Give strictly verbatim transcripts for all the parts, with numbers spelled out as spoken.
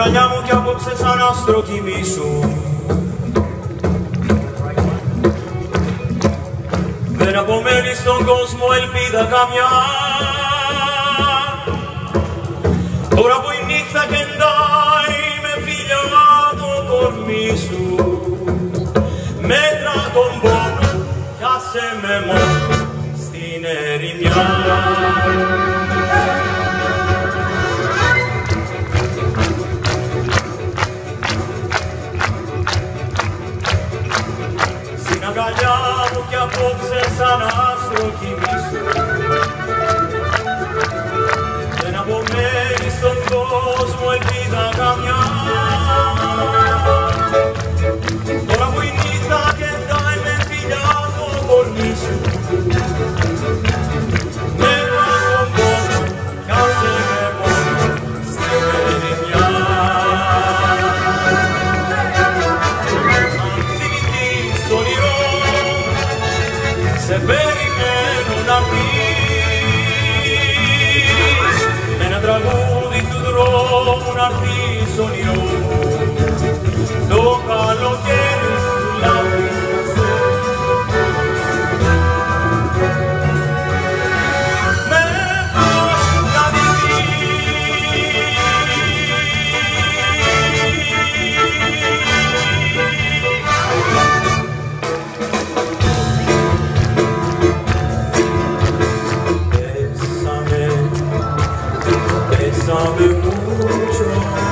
αγκαλιά μου κι απόψε σαν άστρο κοιμήσου. Δεν απομένει στον κόσμο ελπίδα καμιά. Τώρα που η νύχτα κεντάει με φίλια το κορμί σου, μέτρα τον πόνο κι άσε με μόνο στην ερημιά. Στην αγκαλιά μου κι απόψε σαν άστρο κοιμήσου. Δεν απομένει στον κόσμο ελπίδα καμιά. Τώρα που η νύχτα κεντάει με φιλιά το κορμί σου, μέτρα τον πόνο κι άσε με μόνο στην ερημιά. Αν θυμηθείς το όνειρο, σε περιμένω να πεις ένα τραγούδι του δρόμου να έρθεις όνειρο. Το καλοκαίρι σου λάβει με φως να Bésame mucho,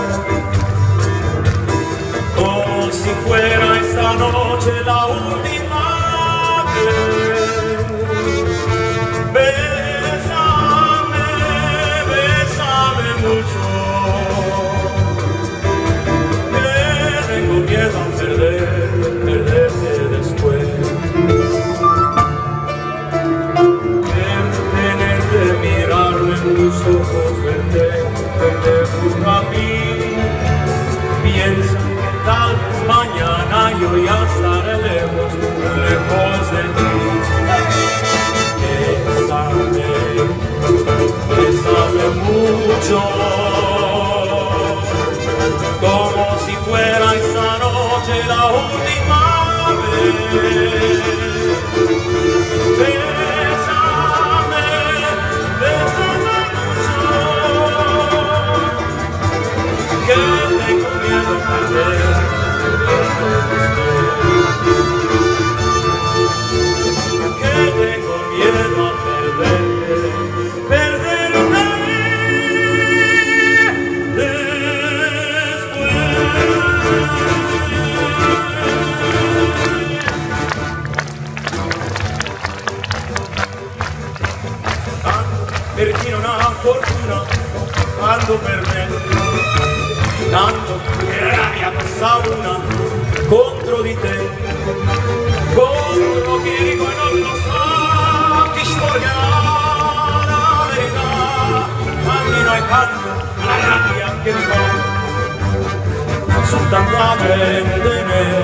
como si fuera esta noche la última vez. Bésame, bésame mucho, que tengo miedo a perder, perderte después. Tenerte, mirarme en tus ojos, verte, verte junto a mí. Piensa que tal vez mañana yo ya estaré lejos, lejos de ti. Bésame, bésame mucho, como si fuera esta noche la última vez. Bésame, bésame mucho, que tengo miedo a perder, que tengo miedo a perder, perderte después. Per chi non ha fortuna, quando per me, tanto che la mia passa una contro di te, contro chi dico e non lo sa, chi sporgerà la verità, cammino e canto, la rabbia che mi fa, sono tanta gente nera.